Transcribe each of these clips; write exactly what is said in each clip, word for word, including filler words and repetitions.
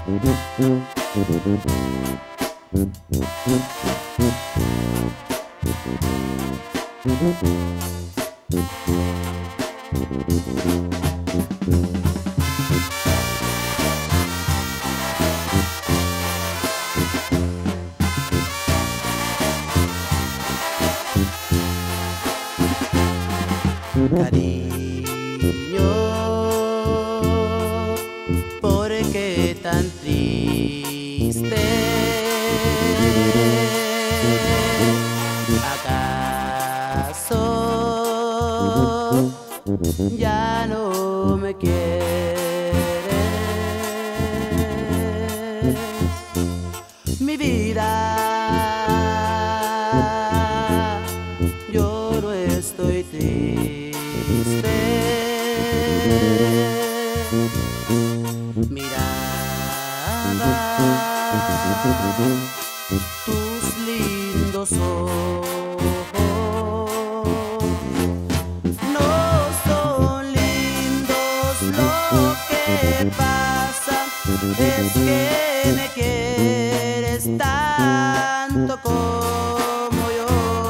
Cariño, ¿por qué tan triste? ¿Acaso ya no me quieres? Mi vida, yo no estoy triste. Miraba tus lindos ojos, no son lindos, lo que pasa es que me quieres tanto como yo.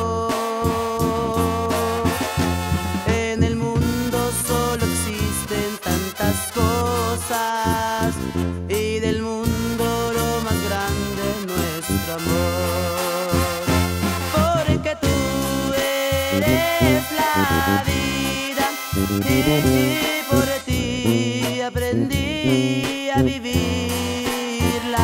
En el mundo solo existen tantas cosas y del mundo lo más grande es nuestro amor. Porque tú eres la vida y por ti aprendí a vivirla.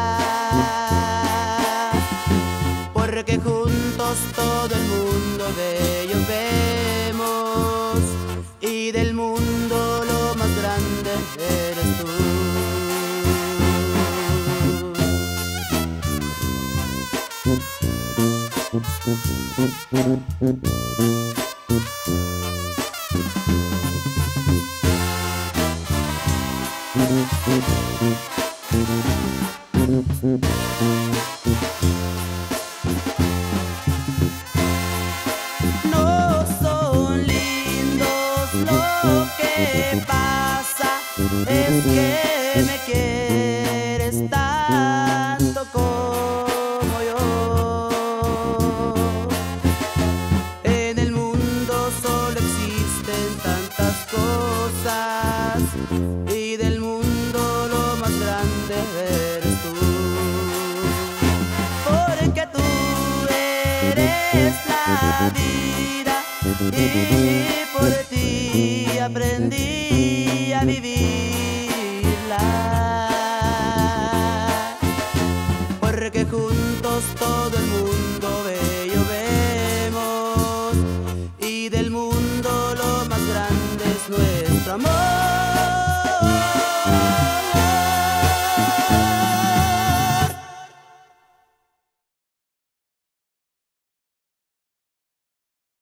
Porque juntos todo el mundo bello vemos y del mundo lo más grande eres tú. No son lindos, lo que pasa es que me quieres tanto como yo. En el mundo solo existen tantas cosas y del mundo lo más grande eres tú. Porque tú eres la vida y por ti aprendí a vivirla. Porque juntos todo el mundo